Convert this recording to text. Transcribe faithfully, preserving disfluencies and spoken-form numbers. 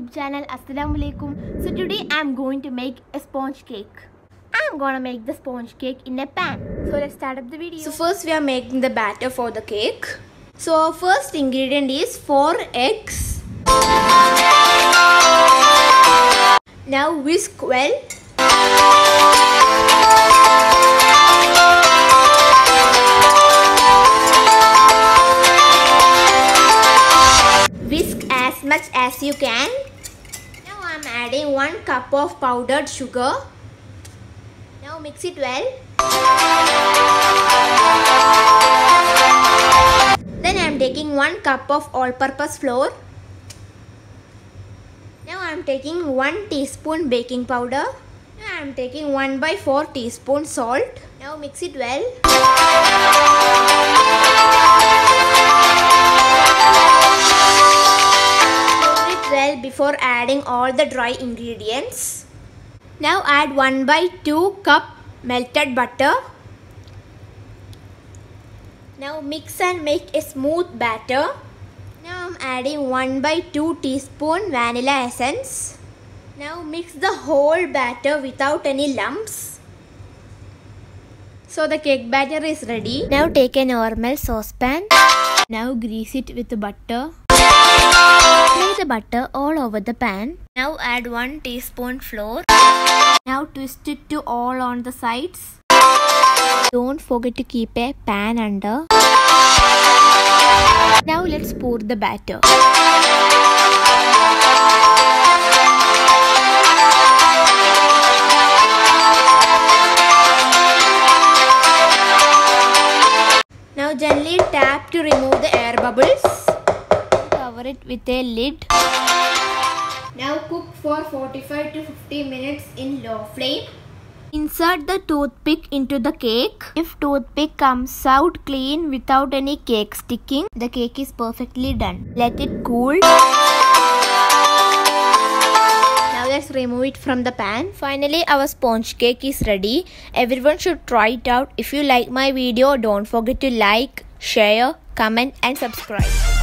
YouTube channel. Assalamualaikum. So today I am going to make a sponge cake. I am gonna make the sponge cake in a pan. So let's start up the video. So first we are making the batter for the cake. So our first ingredient is four eggs. Now whisk well. Whisk as much as you can. Now I am adding one cup of powdered sugar. Now mix it well. Then I am taking one cup of all-purpose flour. Now I am taking one teaspoon baking powder. Now I am taking one by four teaspoon salt. Now mix it well. Stir it well before adding all the dry ingredients. Now add one by two cup melted butter. Now mix and make a smooth batter. Now I am adding one by two teaspoon vanilla essence. Now mix the whole batter without any lumps. So the cake batter is ready. Now take a normal saucepan. Now grease it with butter. Apply the butter all over the pan. Now add one teaspoon flour. Now twist it to all on the sides. Don't forget to keep a pan under. Now let's pour the batter. Now gently tap to remove the air bubbles. Cover it with a lid. Now cook for forty-five to fifty minutes in low flame. Insert the toothpick into the cake. If toothpick comes out clean without any cake sticking, the cake is perfectly done. Let it cool. Now let's remove it from the pan. Finally, our sponge cake is ready. Everyone should try it out. If you like my video, don't forget to like, share, comment and subscribe.